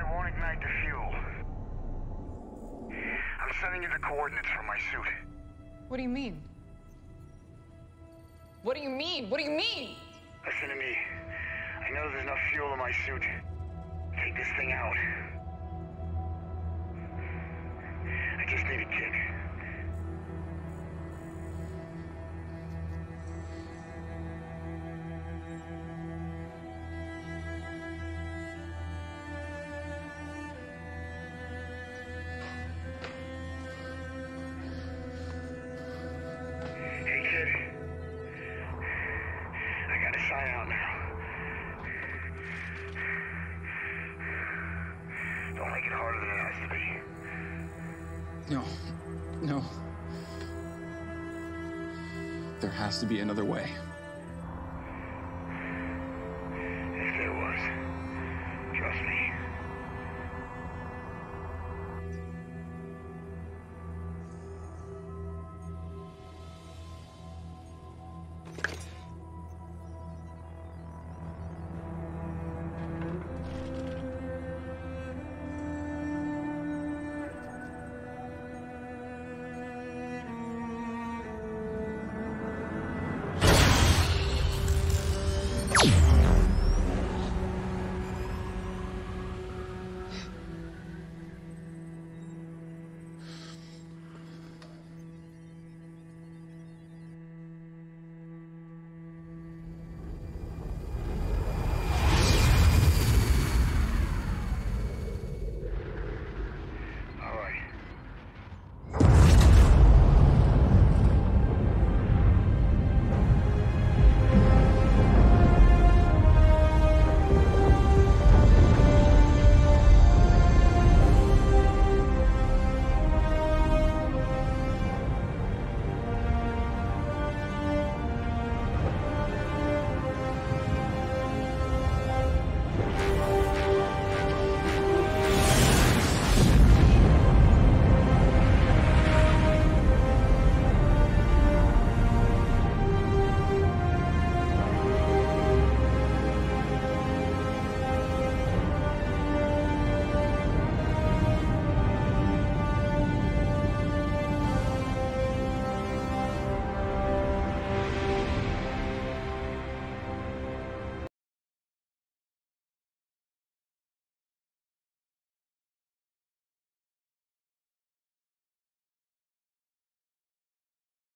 it won't ignite the fuel. I'm sending you the coordinates from my suit. What do you mean? What do you mean? What do you mean? Listen to me. I know there's enough fuel in my suit. Take this thing out. I just need a kick. Hey, kid. I gotta sign out now. Don't make it harder than it has to be. No. No. There has to be another way.